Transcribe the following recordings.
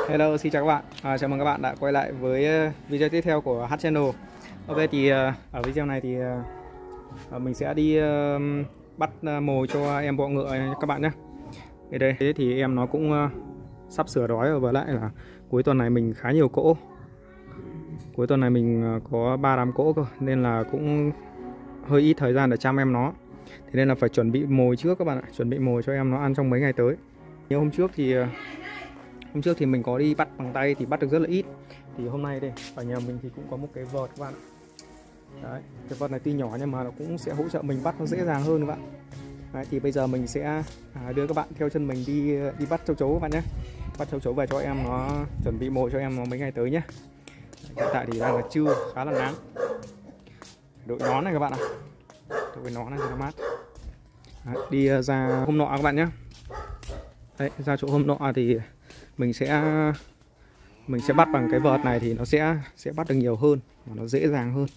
Hello, xin chào các bạn. Chào mừng các bạn đã quay lại với video tiếp theo của H Channel. Ok thì ở video này thì mình sẽ đi bắt mồi cho em bọ ngựa các bạn nhé. Ở đây thì em nó cũng sắp sửa đói rồi, và lại là cuối tuần này mình khá nhiều cỗ. Cuối tuần này mình có 3 đám cỗ cơ, nên là cũng hơi ít thời gian để chăm em nó. Thế nên là phải chuẩn bị mồi trước các bạn ạ, chuẩn bị mồi cho em nó ăn trong mấy ngày tới. Như hôm trước thì mình có đi bắt bằng tay thì bắt được rất là ít. Thì hôm nay đây ở nhà mình thì cũng có một cái vợt các bạn. Đấy, cái vợt này tuy nhỏ nhưng mà nó cũng sẽ hỗ trợ mình bắt nó dễ dàng hơn các bạn. Đấy, thì bây giờ mình sẽ đưa các bạn theo chân mình đi bắt châu chấu các bạn nhé. Bắt châu chấu về cho em nó, chuẩn bị mồi cho em nó mấy ngày tới nhé. Hiện tại thì đang là trưa, khá là nắng. Đội nón này các bạn ạ. Đội nón này cho nó mát. Đấy, đi ra hôm nọ các bạn nhé. Đấy, ra chỗ hôm nọ thì mình sẽ bắt bằng cái vợt này thì nó sẽ bắt được nhiều hơn và nó dễ dàng hơn.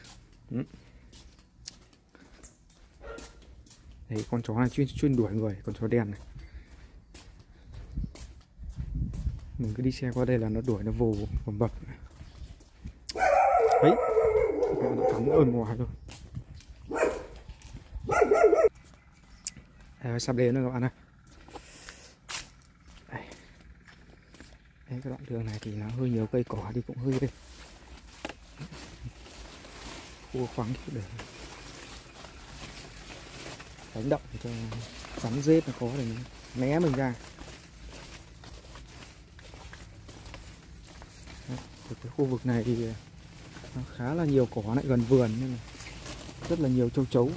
Đấy, con chó này chuyên đuổi người, con chó đen này. Mình cứ đi xe qua đây là nó đuổi, nó vồ vầm bập. Đấy, nó cắn ơn ngoài thôi. Đấy, sắp đến rồi các bạn ơi. Đấy, cái đoạn đường này thì nó hơi nhiều cây cỏ đi cũng hơi đây. Khô khoáng để đánh động cho rắn rết nó có để né mình ra. Đấy, cái khu vực này thì nó khá là nhiều cỏ lại gần vườn nên là rất là nhiều châu chấu.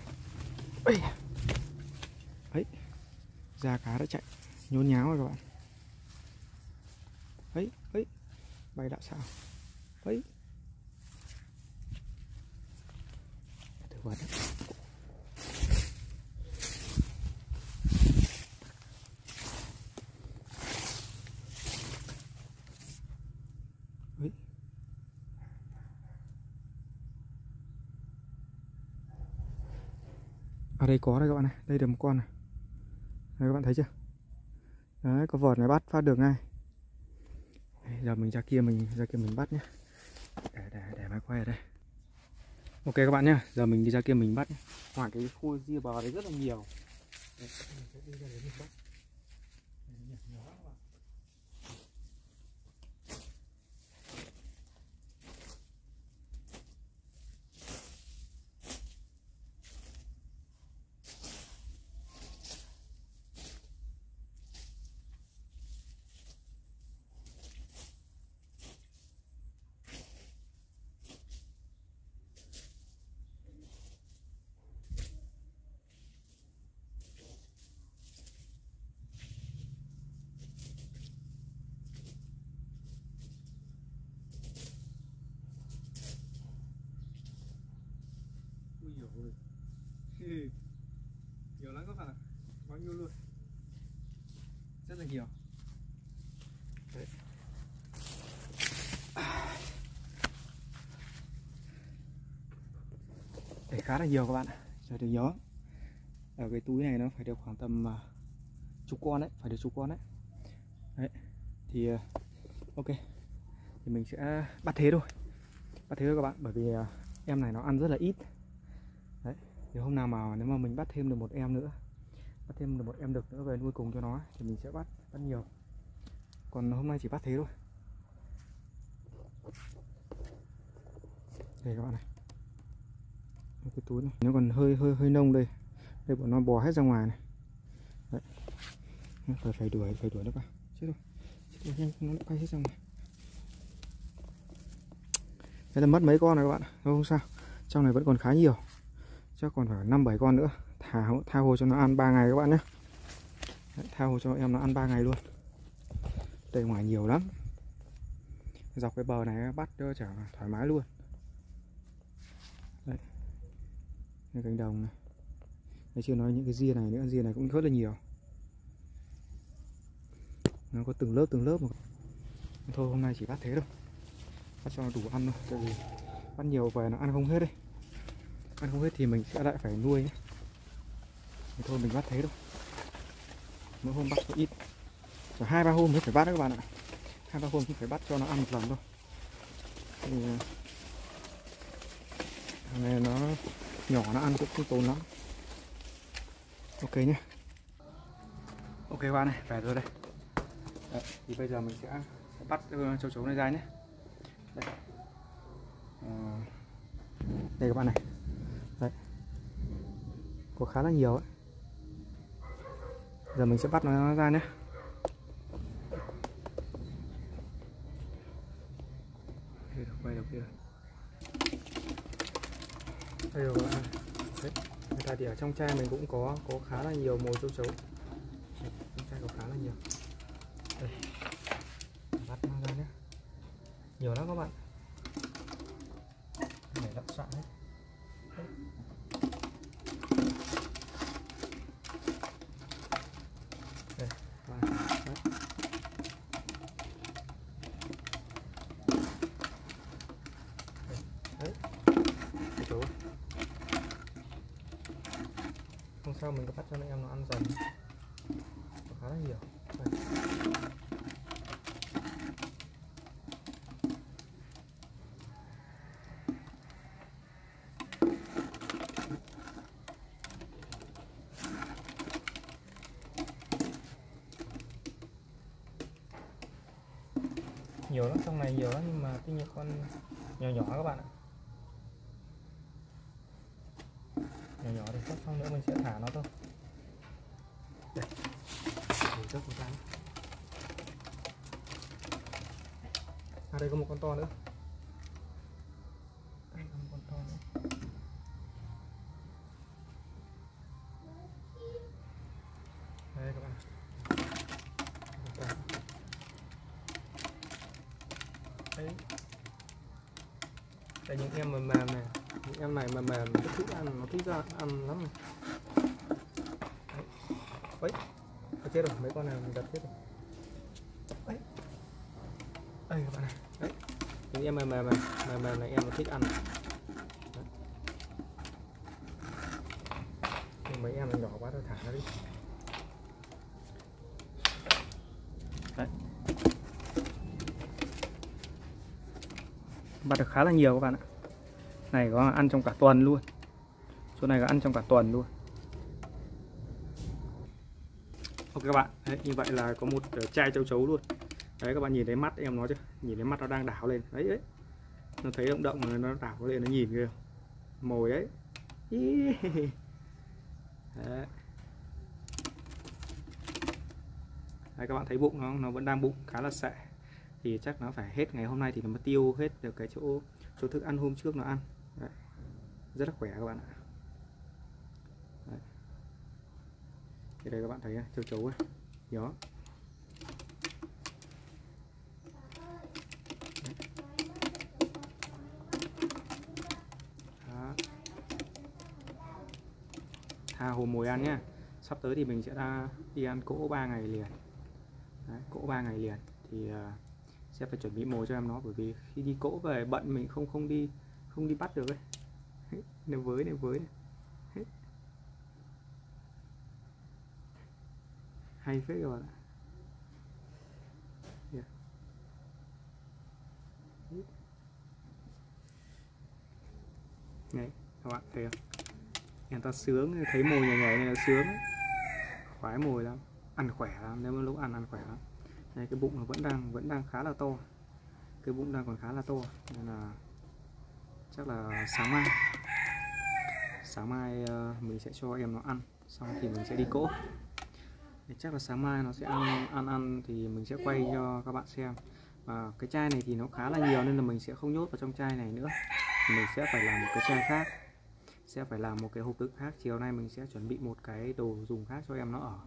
Đấy, ra cá đã chạy nhốn nháo rồi các bạn. Ấy, bay đạo sao? Ấy. Thử vượt đấy. Ấy. Ở đây có đây các bạn này, đây được một con này. Đây các bạn thấy chưa? Đấy, có vợt này bắt phát được ngay. Giờ mình ra kia mình bắt nhé. Để máy quay ở đây. Ok các bạn nhé, giờ mình đi ra kia mình bắt nhé. Ngoài cái khu ria bờ đấy rất là nhiều. Đấy, mình sẽ đi ra đấy mình bắt. Nhiều lắm các bạn ạ, bao nhiêu luôn, rất là nhiều. Đấy. Để khá là nhiều các bạn ạ, giờ được nhớ. Ở cái túi này nó phải được khoảng tầm chục con đấy, phải được chục con đấy. Đấy, thì ok, thì mình sẽ bắt thế thôi các bạn, bởi vì em này nó ăn rất là ít. Đấy, thì hôm nào mà nếu mà mình bắt thêm được một em nữa, đực nữa về nuôi cùng cho nó thì mình sẽ bắt nhiều. Còn hôm nay chỉ bắt thế thôi. Đây các bạn này, cái túi này nó còn hơi nông đây, bọn nó bò hết ra ngoài này. Đấy, phải đuổi nó vào. Chết rồi, nhanh nó bay hết ra ngoài. Đây là mất mấy con rồi các bạn, không sao, trong này vẫn còn khá nhiều, chắc còn phải 5-7 con nữa. Tha hồ cho nó ăn 3 ngày các bạn nhé. Đấy, tha hồ cho em nó ăn 3 ngày luôn. Đây ngoài nhiều lắm, dọc cái bờ này bắt cho chả thoải mái luôn. Đấy, cái cánh đồng này, đây chưa nói những cái ria này nữa, ria này cũng rất là nhiều, nó có từng lớp mà. Thôi hôm nay chỉ bắt thế thôi, bắt cho nó đủ ăn thôi, tại vì bắt nhiều về nó ăn không hết đấy. Ăn không hết thì mình sẽ lại phải nuôi nhé. Thì thôi mình bắt thế thôi, mỗi hôm bắt có ít, 2-3 hôm mới phải bắt đó các bạn ạ. 2-3 hôm phải bắt cho nó ăn một lần thôi. Thì này nó nhỏ, nó ăn cũng không tốn lắm. Ok nhé. Ok các bạn này, về rồi đây. Đấy, thì bây giờ mình sẽ bắt châu chấu này ra nhé. Đây. Đây các bạn này. Đấy. Có khá là nhiều ấy. Giờ mình sẽ bắt nó ra nhé. Quay được kia. Đây rồi các bạn. Đấy. Hiện tại thì ở trong chai mình cũng có khá là nhiều mồi châu chấu. Đấy, trong chai có khá là nhiều. Đây. Bắt nó ra nhé. Nhiều lắm các bạn. Để lặn soạn hết. Đấy. Đây, các bạn. Đấy. Đấy. Châu chấu. Hôm sau mình có bắt cho anh em nó ăn dần. Có khá là nhiều. Đây. Nhiều lắm, trong này nhiều lắm, nhưng mà tuy nhiên con nhỏ nhỏ các bạn ạ. Nhỏ nhỏ thì chắc xong nữa mình sẽ thả nó thôi. Đây, rớt một cái. À đây có một con to nữa. Đây có một con to nữa. Đây các bạn. Đấy. Đây những em mềm này, những em này mềm nó thích ăn, nó thích ra ăn lắm này. Đấy. Nó chết rồi, mấy con này mình đặt chết rồi. Đấy. Đây các bạn này. Đấy. Những em mềm này em nó thích ăn. Đấy. Nhưng mấy em nó nhỏ quá thôi, thả nó đi. Đấy. Bắt được khá là nhiều các bạn ạ. Này có ăn trong cả tuần luôn. Chỗ này có ăn trong cả tuần luôn. Ok các bạn, đấy, như vậy là có một chai châu chấu luôn. Đấy các bạn nhìn thấy mắt em nó chưa? Nhìn thấy mắt nó đang đảo lên. Đấy đấy. Nó thấy động động nó đảo lên, nó nhìn kìa. Mồi đấy. Đấy. Đấy các bạn thấy bụng nó vẫn đang bụng khá là sệ. Thì chắc nó phải hết ngày hôm nay thì nó mới tiêu hết được cái chỗ thức ăn hôm trước nó ăn. Đấy. Rất là khỏe các bạn ạ. Đấy. Thì đây các bạn thấy châu chấu ấy. Đó. Đó. Tha hồ mồi ăn nhá. Sắp tới thì mình sẽ đi ăn cỗ 3 ngày liền. Đấy, cỗ 3 ngày liền thì sẽ phải chuẩn bị mồi cho em nó, bởi vì khi đi cỗ về bận mình không đi bắt được ấy. Nếu với này. Hay phết các bạn ạ. Yeah. Này các bạn thấy không? Người ta sướng, thấy mồi nhảy này là sướng ấy. Khoái mồi lắm, ăn khỏe lắm, nếu mà lúc ăn khỏe lắm. Đây, cái bụng nó vẫn đang khá là to, cái bụng đang còn khá là to, nên là chắc là sáng mai mình sẽ cho em nó ăn, xong thì mình sẽ đi cỗ. Thì chắc là sáng mai nó sẽ ăn thì mình sẽ quay cho các bạn xem. Và cái chai này thì nó khá là nhiều nên là mình sẽ không nhốt vào trong chai này nữa, mình sẽ phải làm một cái chai khác, sẽ phải làm một cái hộp đựng khác. Chiều nay mình sẽ chuẩn bị một cái đồ dùng khác cho em nó ở,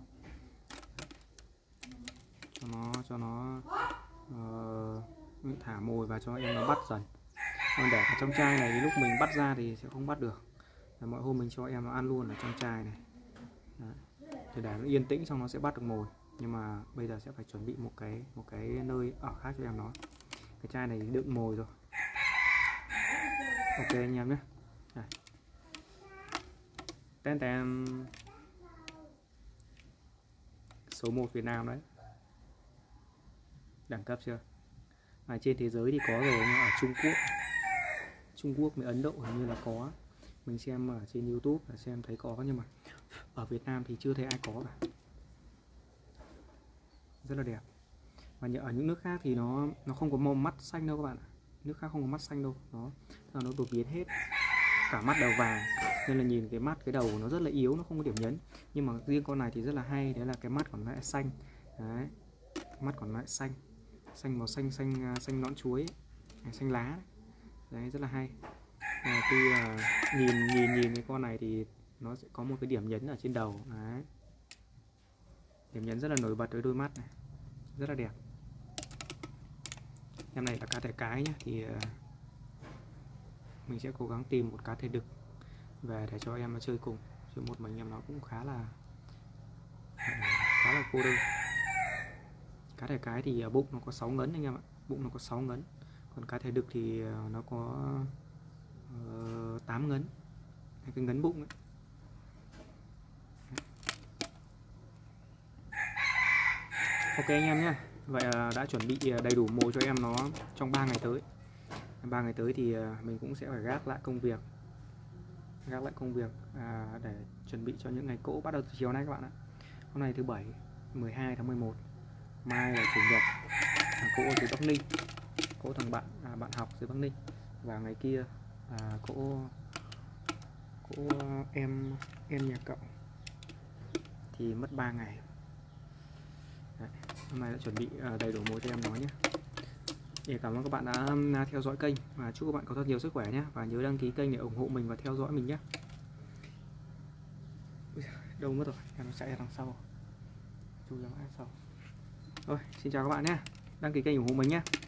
cho nó thả mồi và cho em nó bắt dần. Còn để ở trong chai này thì lúc mình bắt ra thì sẽ không bắt được. Mọi hôm mình cho em nó ăn luôn ở trong chai này. Đấy. Thì để nó yên tĩnh xong nó sẽ bắt được mồi. Nhưng mà bây giờ sẽ phải chuẩn bị một cái nơi ở khác cho em nó. Cái chai này đựng mồi rồi. Ok anh em nhé. Đây. Ten số 1 Việt Nam đấy. Đẳng cấp chưa? Ở trên thế giới thì có rồi, nhưng ở Trung Quốc với Ấn Độ hình như là có. Mình xem ở trên YouTube là xem thấy có, nhưng mà ở Việt Nam thì chưa thấy ai có cả. Rất là đẹp. Và ở những nước khác thì nó không có màu mắt xanh đâu các bạn ạ. Nước khác không có mắt xanh đâu, nó đột biến hết, cả mắt đầu vàng, nên là nhìn cái mắt, cái đầu nó rất là yếu, nó không có điểm nhấn. Nhưng mà riêng con này thì rất là hay, đấy là cái mắt còn lại xanh. Đấy, mắt còn lại xanh màu xanh nõn chuối ấy, xanh lá đấy, rất là hay. Nhìn cái con này thì nó sẽ có một cái điểm nhấn ở trên đầu đấy. Điểm nhấn rất là nổi bật với đôi mắt này, rất là đẹp. Em này là cá thể cái nhé, thì mình sẽ cố gắng tìm một cá thể đực về để cho em nó chơi cùng, chứ một mình em nó cũng khá là cô đơn. Cá thể cái thì bụng nó có 6 ngấn anh em ạ, bụng nó có 6 ngấn. Còn cá thể đực thì nó có 8 ngấn, cái ngấn bụng ấy. Ok anh em nhé. Vậy đã chuẩn bị đầy đủ mồi cho em nó trong 3 ngày tới. 3 ngày tới thì mình cũng sẽ phải gác lại công việc để chuẩn bị cho những ngày cỗ bắt đầu từ chiều nay các bạn ạ. Hôm nay thứ Bảy 12 tháng 11, mai là Chủ nhật, cỗ từ Bắc Ninh, cỗ thằng bạn học từ Bắc Ninh, và ngày kia cỗ em nhà cậu, thì mất 3 ngày. Đấy, hôm nay đã chuẩn bị đầy đủ mồi cho em nó nhé. Cảm ơn các bạn đã theo dõi kênh, và chúc các bạn có thật nhiều sức khỏe nhé, và nhớ đăng ký kênh để ủng hộ mình và theo dõi mình nhé. Đâu mất rồi, nó chạy ra đằng sau, chui ra mãi sau. Rồi, xin chào các bạn nhé, đăng ký kênh ủng hộ mình nhé.